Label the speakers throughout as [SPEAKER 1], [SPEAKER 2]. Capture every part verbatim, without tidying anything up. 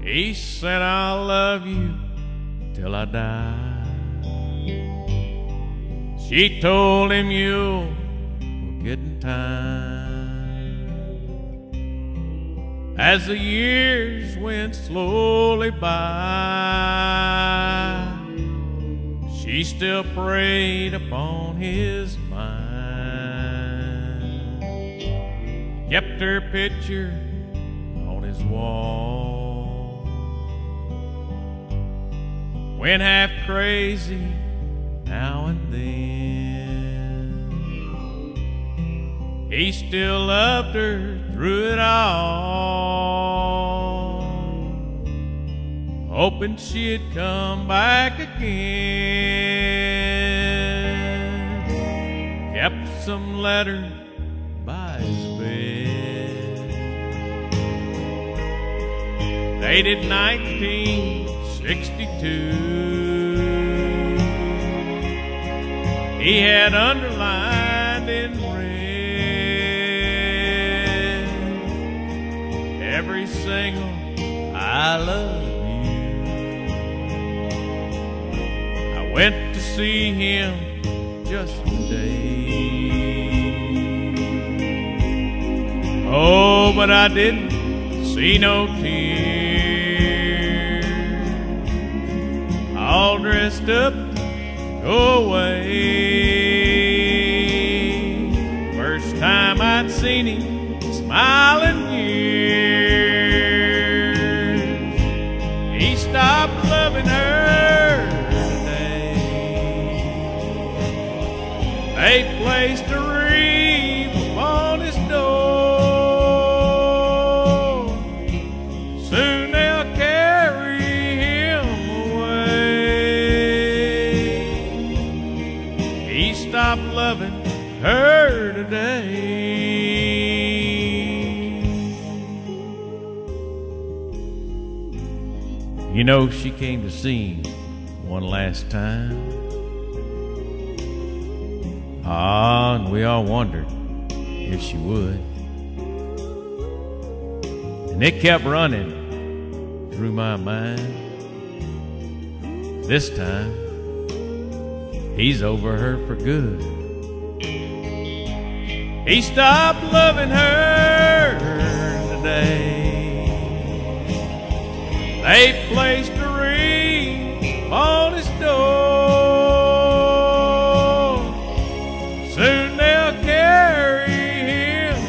[SPEAKER 1] He said, I'll love you till I die. She told him, you'll forget in time. As the years went slowly by, she still preyed upon his mind. Kept her picture on his wall. Went half crazy now and then. He still loved her through it all, hoping she'd come back again. Kept some letter by his bed, dated nineteen sixty-two. He had underlined in red every single I love you. I went to see him just today. Oh, but I didn't see no tears. All dressed up, go away. First time I'd seen him smiling years. He stopped loving her today. They placed a wreath upon his door. Soon they'll carry him away. He stopped loving her today. You know, she came to see him one last time. Ah, and we all wondered if she would. And it kept running through my mind. This time, he's over her for good. He stopped loving her today. They placed a wreath on his door. Soon they'll carry him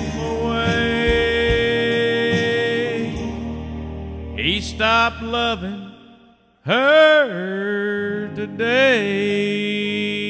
[SPEAKER 1] away. He stopped loving her today.